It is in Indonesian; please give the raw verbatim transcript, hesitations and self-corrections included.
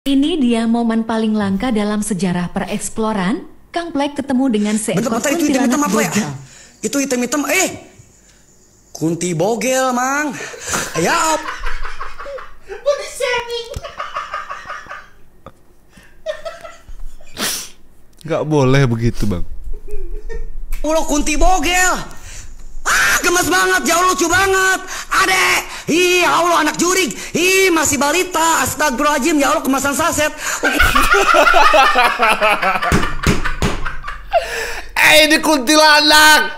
Ini dia momen paling langka dalam sejarah pereksploran. Kang Plek ketemu dengan seekor bentar, bentar, itu hitam-hitam kuntilanak apa ya? bogel. Itu hitam-hitam, eh kunti bogel, Mang. Ya, Body shaming. Gak boleh begitu, Bang. ulo kunti bogel. Ah, gemes banget, jauh lucu banget. Adek, ih, Allah anak jurig. Ih, masih balita. Astagfirullahaladzim, ya Allah kemasan saset. Eh, ini kuntilanak.